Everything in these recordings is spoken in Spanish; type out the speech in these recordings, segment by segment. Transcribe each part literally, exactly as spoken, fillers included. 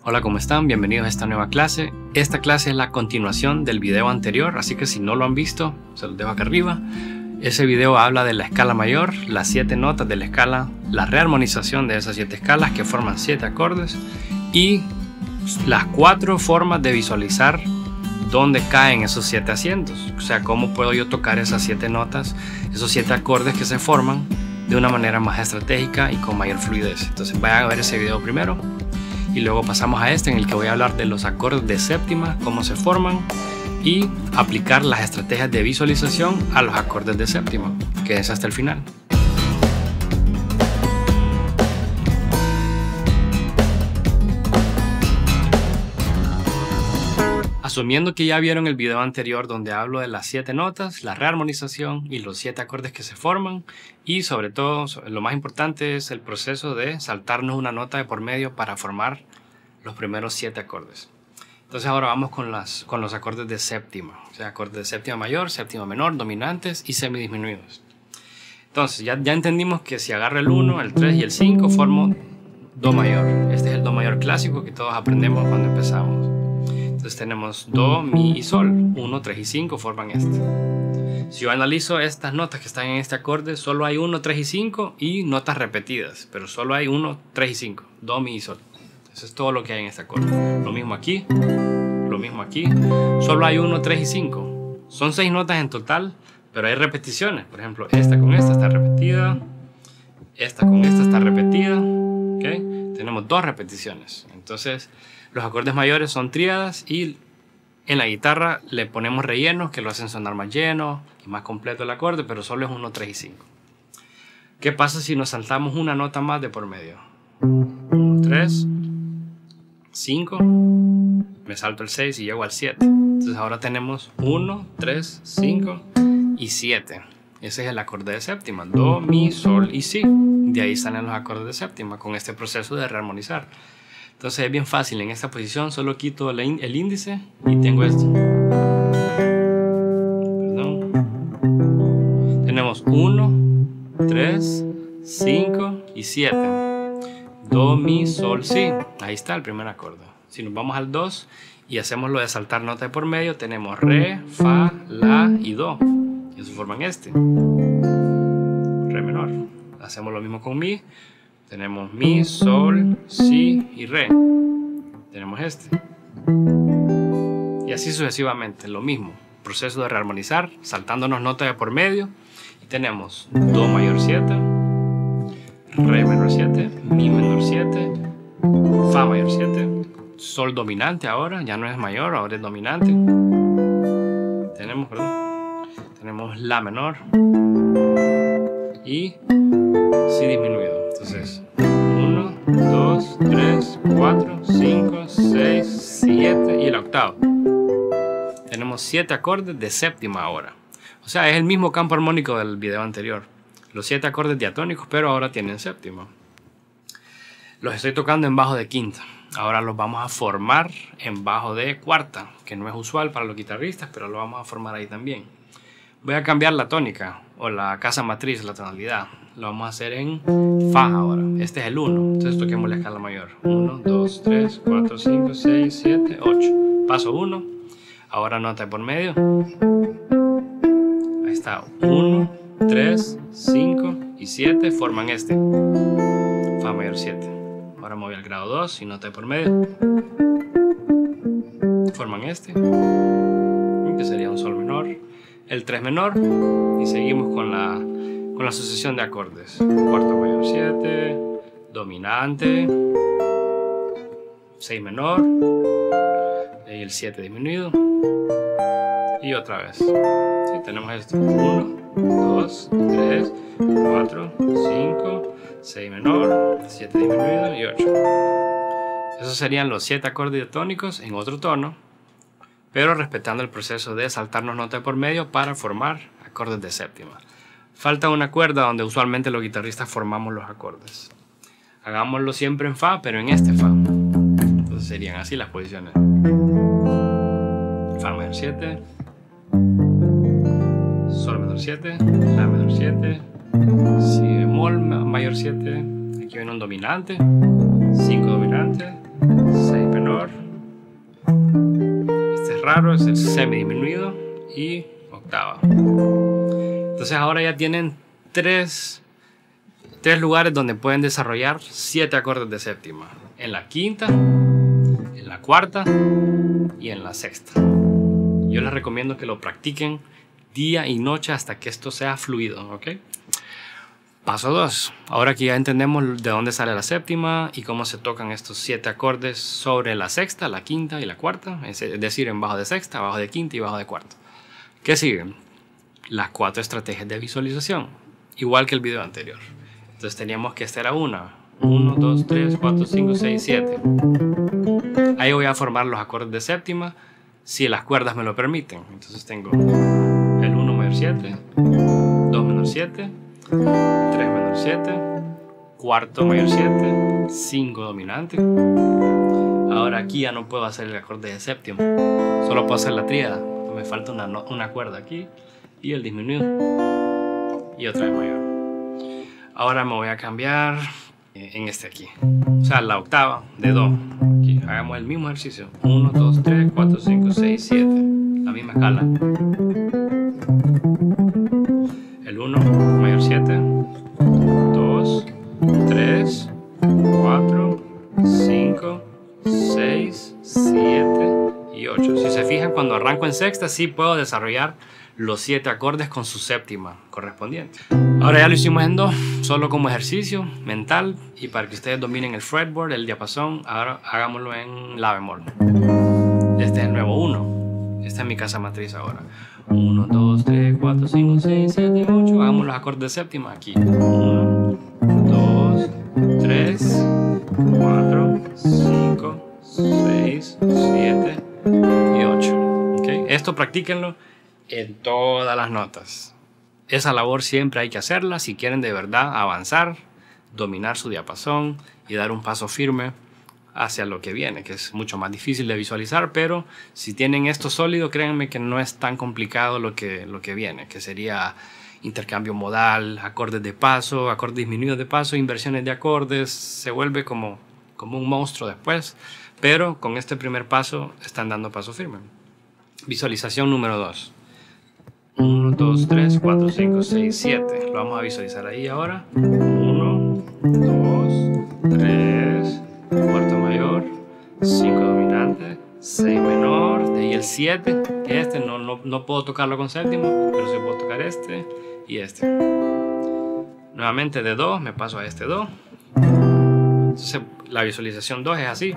Hola, ¿cómo están? Bienvenidos a esta nueva clase. Esta clase es la continuación del video anterior, así que si no lo han visto, se los dejo acá arriba. Ese video habla de la escala mayor, las siete notas de la escala, la rearmonización de esas siete escalas que forman siete acordes y las cuatro formas de visualizar dónde caen esos siete asientos. O sea, cómo puedo yo tocar esas siete notas, esos siete acordes que se forman de una manera más estratégica y con mayor fluidez. Entonces vayan a ver ese video primero. Y luego pasamos a este en el que voy a hablar de los acordes de séptima, cómo se forman y aplicar las estrategias de visualización a los acordes de séptima, que es hasta el final. Asumiendo que ya vieron el video anterior donde hablo de las siete notas, la rearmonización y los siete acordes que se forman, y sobre todo lo más importante es el proceso de saltarnos una nota de por medio para formar los primeros siete acordes. Entonces ahora vamos con, las, con los acordes de séptima, o sea, acordes de séptima mayor, séptima menor, dominantes y semidisminuidos. Entonces ya, ya entendimos que si agarro el uno, el tres y el cinco formo Do mayor. Este es el Do mayor clásico que todos aprendemos cuando empezamos. Entonces tenemos Do, Mi y Sol. uno, tres y cinco forman este. Si yo analizo estas notas que están en este acorde, solo hay uno, tres y cinco y notas repetidas. Pero solo hay uno, tres y cinco. Do, Mi y Sol. Eso es todo lo que hay en este acorde. Lo mismo aquí. Lo mismo aquí. Solo hay uno, tres y cinco. Son seis notas en total, pero hay repeticiones. Por ejemplo, esta con esta está repetida. Esta con esta está repetida. ¿Okay? Tenemos dos repeticiones. Entonces los acordes mayores son tríadas y en la guitarra le ponemos rellenos que lo hacen sonar más lleno y más completo el acorde, pero solo es uno, tres y cinco. ¿Qué pasa si nos saltamos una nota más de por medio? uno, tres, cinco, me salto el seis y llego al siete. Entonces ahora tenemos uno, tres, cinco y siete. Ese es el acorde de séptima. Do, Mi, Sol y Si. De ahí salen los acordes de séptima con este proceso de rearmonizar. Entonces es bien fácil, en esta posición solo quito el índice y tengo esto. Perdón. Tenemos uno, tres, cinco y siete. Do, Mi, Sol, Si. Ahí está el primer acorde. Si nos vamos al dos y hacemos lo de saltar nota de por medio, tenemos Re, Fa, La y Do. Y eso forman este. Re menor. Hacemos lo mismo con Mi. Tenemos Mi, Sol, Si y Re. Tenemos este. Y así sucesivamente, lo mismo. Proceso de rearmonizar, saltándonos notas de por medio. Y tenemos Do mayor siete, Re menor siete, Mi menor siete, Fa mayor siete, Sol dominante ahora, ya no es mayor, ahora es dominante. Tenemos, perdón, tenemos La menor y Si disminuido. Entonces, uno, dos, tres, cuatro, cinco, seis, siete y el octavo. Tenemos siete acordes de séptima ahora. O sea, es el mismo campo armónico del video anterior. Los siete acordes diatónicos, pero ahora tienen séptima. Los estoy tocando en bajo de quinta. Ahora los vamos a formar en bajo de cuarta, que no es usual para los guitarristas, pero lo vamos a formar ahí también. Voy a cambiar la tónica o la casa matriz, la tonalidad. Lo vamos a hacer en Fa ahora. Este es el uno. Entonces toquemos la escala mayor. uno, dos, tres, cuatro, cinco, seis, siete, ocho. Paso uno. Ahora nota de por medio. Ahí está. uno, tres, cinco y siete forman este. Fa mayor siete. Ahora me voy al grado dos y nota de por medio. Forman este. Que sería un Sol menor. El tres menor. Y seguimos con la... con la sucesión de acordes. Cuarto mayor siete, dominante, seis menor, y el siete disminuido, y otra vez. Sí, tenemos esto: uno, dos, tres, cuatro, cinco, seis menor, siete disminuido y ocho. Esos serían los siete acordes diatónicos en otro tono, pero respetando el proceso de saltarnos nota de por medio para formar acordes de séptima. Falta una cuerda donde usualmente los guitarristas formamos los acordes. Hagámoslo siempre en Fa, pero en este Fa. Entonces serían así las posiciones. Fa mayor siete, Sol menor siete, La menor siete, Si bemol mayor siete, aquí viene un dominante, cinco dominante, seis raro es el semidisminuido y octava. Entonces ahora ya tienen tres, tres lugares donde pueden desarrollar siete acordes de séptima. En la quinta, en la cuarta y en la sexta. Yo les recomiendo que lo practiquen día y noche hasta que esto sea fluido, ¿ok? Paso dos. Ahora que ya entendemos de dónde sale la séptima y cómo se tocan estos siete acordes sobre la sexta, la quinta y la cuarta, es decir, en bajo de sexta, bajo de quinta y bajo de cuarta. ¿Qué siguen? Las cuatro estrategias de visualización, igual que el video anterior. Entonces teníamos que esta era una. uno, dos, tres, cuatro, cinco, seis, siete. Ahí voy a formar los acordes de séptima si las cuerdas me lo permiten. Entonces tengo el uno mayor siete, dos menor siete, tres menor siete, cuarto mayor siete, cinco dominante. Ahora aquí ya no puedo hacer el acorde de séptima, solo puedo hacer la tríada. Me falta una, una cuerda aquí y el disminuido y otra vez mayor. Ahora me voy a cambiar en este aquí, o sea la octava de do. Aquí hagamos el mismo ejercicio: uno, dos, tres, cuatro, cinco, seis, siete, la misma escala. El uno mayor siete, dos, tres, cuatro, cinco, seis, siete y ocho. Si se fijan, cuando arranco en sexta sí puedo desarrollar los siete acordes con su séptima correspondiente. Ahora ya lo hicimos en do, solo como ejercicio mental y para que ustedes dominen el fretboard, el diapasón. Ahora hagámoslo en la bemol. Este es el nuevo uno. Esta es mi casa matriz ahora. uno, dos, tres, cuatro, cinco, seis, siete, ocho. Hagamos los acordes de séptima aquí. uno, dos, tres, cuatro, cinco, seis, siete y ocho. ¿Okay? Esto practíquenlo en todas las notas. Esa labor siempre hay que hacerla si quieren de verdad avanzar, dominar su diapasón y dar un paso firme hacia lo que viene, que es mucho más difícil de visualizar, pero si tienen esto sólido, créanme que no es tan complicado lo que, lo que viene, que sería intercambio modal, acordes de paso, acordes disminuidos de paso, inversiones de acordes. Se vuelve como, como un monstruo después, pero con este primer paso están dando paso firme. Visualización número dos. uno, dos, tres, cuatro, cinco, seis, siete. Lo vamos a visualizar ahí ahora. uno, dos, tres, cuarto mayor, cinco dominante, seis menor, de ahí el siete, que este no, no, no puedo tocarlo con séptimo, pero sí puedo tocar este y este. Nuevamente de do me paso a este do. Entonces la visualización dos es así: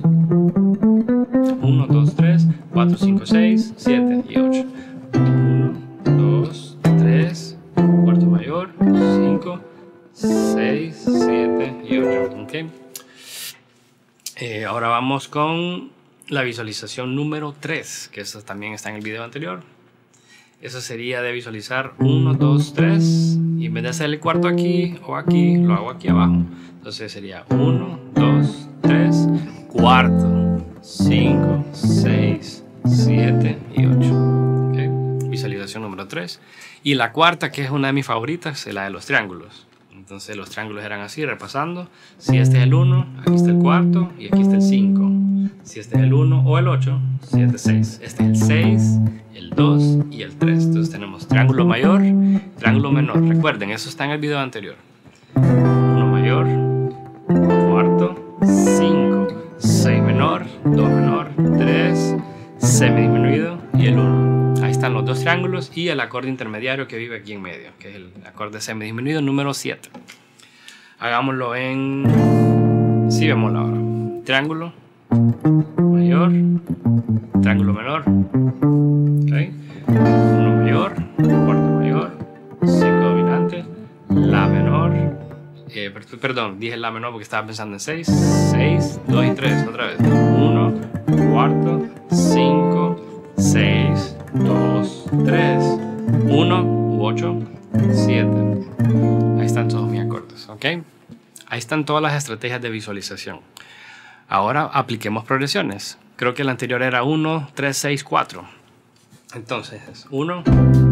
uno, dos, tres, cuatro, cinco, seis, siete y ocho. uno, dos, tres, cuarto mayor, cinco, seis, siete y ocho. ¿Okay? Eh, ahora vamos con la visualización número tres, que eso también está en el video anterior. Eso sería de visualizar uno, dos, tres, y en vez de hacer el cuarto aquí o aquí, lo hago aquí abajo. Entonces sería uno, dos, tres, cuarto, cinco, seis, siete y ocho. ¿Okay? Visualización número tres. Y la cuarta, que es una de mis favoritas, es la de los triángulos. Entonces los triángulos eran así, repasando. Si este es el uno, aquí está el cuarto y aquí está el cinco. Si este es el uno o el ocho, siete, seis. Este es el seis, el dos y el tres. Entonces tenemos triángulo mayor, triángulo menor. Recuerden, eso está en el video anterior. uno mayor, cuarto, cinco, seis menor, dos menor, tres, semidisminuido y el uno. Ahí están los dos triángulos y el acorde intermediario que vive aquí en medio, que es el acorde semidisminuido número siete. Hagámoslo en si bemol ahora. Triángulo mayor, triángulo menor, ¿okay? uno mayor, cuarto mayor, cinco dominante, la menor, eh, perdón, dije la menor porque estaba pensando en seis, seis, dos y tres, otra vez, uno, cuarto, cinco, seis, dos, tres, uno u ocho, siete. Ahí están todos mis acordes, ¿ok? Ahí están todas las estrategias de visualización. Ahora apliquemos progresiones. Creo que el anterior era uno, tres, seis, cuatro. Entonces, uno,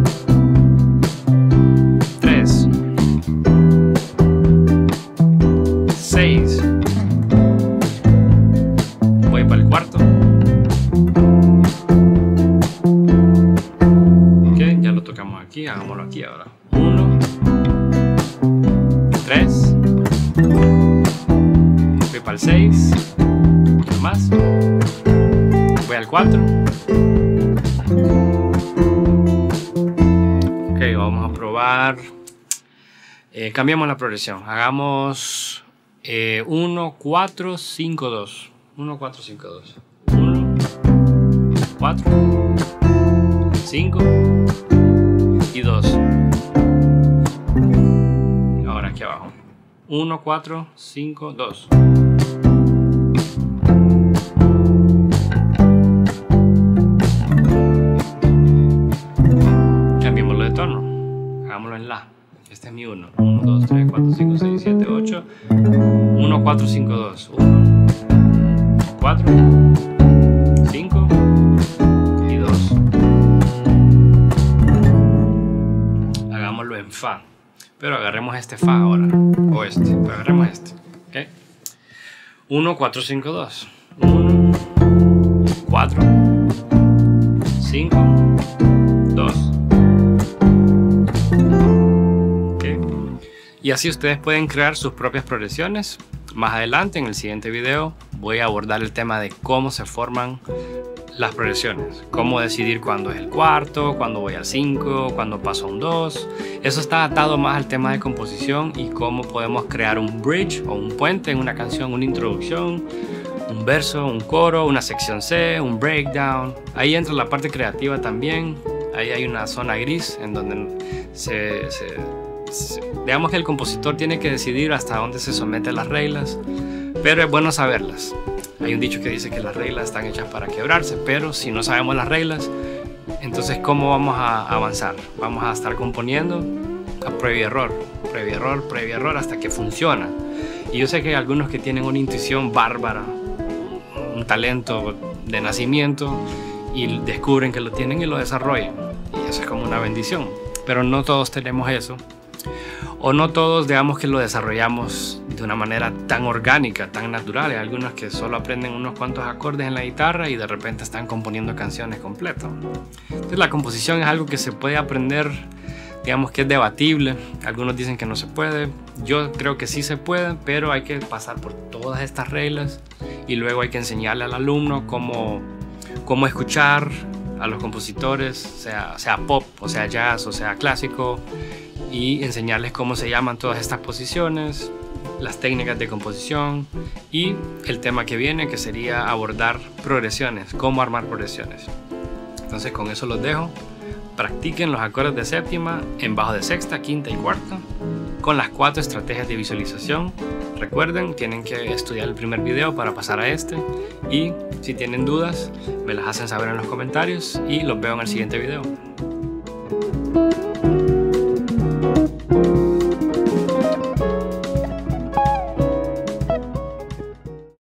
tres, seis. Voy para el cuarto. aquí, hagámoslo aquí ahora. uno, tres, voy para el seis, más, voy al cuatro. Ok, vamos a probar. Eh, cambiamos la progresión. Hagamos eh, uno, cuatro, cinco, dos. uno, cuatro, cinco, dos. uno, cuatro, cinco y dos. Ahora aquí abajo. uno, cuatro, cinco, dos. Cambiémoslo de tono. Hagámoslo en la. Este es mi uno. uno, dos, tres, cuatro, cinco, seis, siete, ocho. uno, cuatro, cinco, dos. uno, cuatro, cinco y dos. Hagámoslo en fa. Pero agarremos este fa ahora. O este. Pero agarremos este. ¿Okay? uno, cuatro, cinco, dos. uno, cuatro, cinco, dos. Y así ustedes pueden crear sus propias progresiones. Más adelante, en el siguiente video, voy a abordar el tema de cómo se forman las progresiones. Cómo decidir cuándo es el cuarto, cuándo voy al cinco, cuándo paso a un dos. Eso está atado más al tema de composición y cómo podemos crear un bridge o un puente en una canción, una introducción, un verso, un coro, una sección C, un breakdown. Ahí entra la parte creativa también. Ahí hay una zona gris en donde se... se digamos que el compositor tiene que decidir hasta dónde se somete a las reglas, pero es bueno saberlas. Hay un dicho que dice que las reglas están hechas para quebrarse, pero si no sabemos las reglas, entonces ¿cómo vamos a avanzar? Vamos a estar componiendo a prueba y error, prueba y error, prueba y error hasta que funciona. Y yo sé que hay algunos que tienen una intuición bárbara, un talento de nacimiento, y descubren que lo tienen y lo desarrollan, y eso es como una bendición, pero no todos tenemos eso. O no todos, digamos que lo desarrollamos de una manera tan orgánica, tan natural. Hay algunos que solo aprenden unos cuantos acordes en la guitarra y de repente están componiendo canciones completas. Entonces la composición es algo que se puede aprender, digamos que es debatible. Algunos dicen que no se puede. Yo creo que sí se puede, pero hay que pasar por todas estas reglas y luego hay que enseñarle al alumno cómo, cómo escuchar a los compositores, sea, sea pop, o sea jazz, o sea clásico, y enseñarles cómo se llaman todas estas posiciones, las técnicas de composición y el tema que viene, que sería abordar progresiones, cómo armar progresiones. Entonces con eso los dejo. Practiquen los acordes de séptima en bajo de sexta, quinta y cuarta con las cuatro estrategias de visualización. Recuerden, tienen que estudiar el primer video para pasar a este, y si tienen dudas me las hacen saber en los comentarios y los veo en el siguiente video.